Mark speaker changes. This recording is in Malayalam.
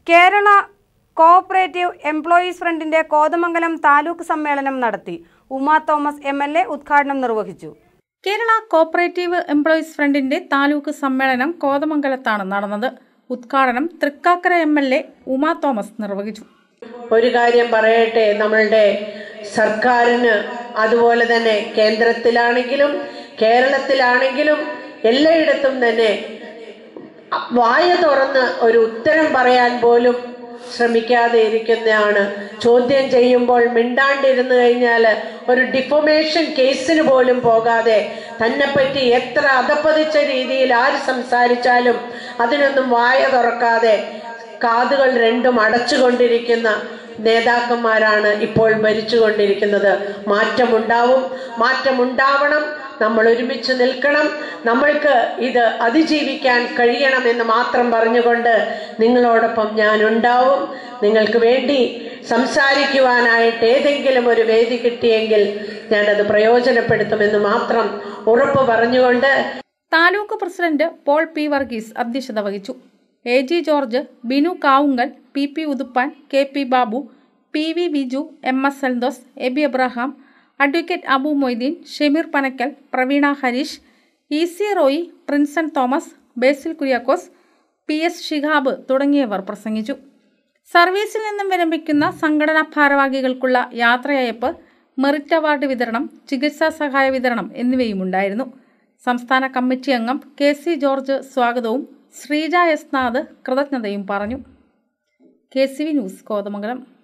Speaker 1: കേരള കോഓപ്പറേറ്റീവ് എംപ്ലോയീസ് ഫ്രണ്ടിന്റെ കോതമംഗലം താലൂക്ക് സമ്മേളനം നടത്തി. ഉമാ തോമസ് MLA ഉദ്ഘാടനം നിർവഹിച്ചു.
Speaker 2: കേരള കോഓപ്പറേറ്റീവ് എംപ്ലോയീസ് ഫ്രണ്ടിന്റെ താലൂക്ക് സമ്മേളനം കോതമംഗലത്താണ് നടന്നത്. ഉദ്ഘാടനം തൃക്കാക്കര MLA ഉമാ തോമസ് നിർവഹിച്ചു.
Speaker 3: ഒരു കാര്യം പറയട്ടെ, നമ്മളുടെ സർക്കാരിന് അതുപോലെ തന്നെ കേന്ദ്രത്തിലാണെങ്കിലും കേരളത്തിലാണെങ്കിലും എല്ലായിടത്തും തന്നെ വായ തുറന്ന് ഒരു ഉത്തരം പറയാൻ പോലും ശ്രമിക്കാതെ ഇരിക്കുന്നതാണ്. ചോദ്യം ചെയ്യുമ്പോൾ മിണ്ടാണ്ടിരുന്നു കഴിഞ്ഞാൽ ഒരു ഡിഫോമേഷൻ കേസിന് പോലും പോകാതെ തന്നെപ്പറ്റി എത്ര അധപ്പതിച്ച രീതിയിൽ ആര് സംസാരിച്ചാലും അതിനൊന്നും വായ തുറക്കാതെ കാതുകൾ രണ്ടും അടച്ചുകൊണ്ടിരിക്കുന്ന നേതാക്കന്മാരാണ് ഇപ്പോൾ ഭരിച്ചുകൊണ്ടിരിക്കുന്നത്. മാറ്റമുണ്ടാവണം. നമ്മൾ ഒരുമിച്ച് നിൽക്കണം. നമ്മൾക്ക് ഇത് അതിജീവിക്കാൻ കഴിയണമെന്ന് മാത്രം പറഞ്ഞുകൊണ്ട് നിങ്ങളോടൊപ്പം ഞാൻ ഉണ്ടാവും. നിങ്ങൾക്ക് വേണ്ടി സംസാരിക്കുവാനായിട്ട് ഏതെങ്കിലും ഒരു വേദി കിട്ടിയെങ്കിൽ ഞാനത് പ്രയോജനപ്പെടുത്തുമെന്ന് മാത്രം ഉറപ്പ് പറഞ്ഞുകൊണ്ട്
Speaker 2: taluk president Paul P. Varghese അധ്യക്ഷത വഹിച്ചു. AG George, Binu Kavungal, PP Uthuppan, KP Babu, PV Viju, MS Seldos, Aby Abraham, advocate Abu Moideen, Shemeer Panakkal, Praveena Harish, EC Roy, Prinson Thomas, Basil Kuriakose, PS Shihab തുടങ്ങിയവർ പ്രസംഗിച്ചു. സർവീസിൽ നിന്നും വിരമിക്കുന്ന സംഘടനാ ഭാരവാഹികൾക്കുള്ള യാത്രയയപ്പ്, മെറിറ്റ് അവാർഡ് വിതരണം, ചികിത്സാ സഹായ വിതരണം എന്നിവയുമുണ്ടായിരുന്നു. സംസ്ഥാന കമ്മിറ്റി അംഗം KC ജോർജ് സ്വാഗതവും ശ്രീജ S. നാഥ് കൃതജ്ഞതയും പറഞ്ഞു. KCV news, Kothamangalam.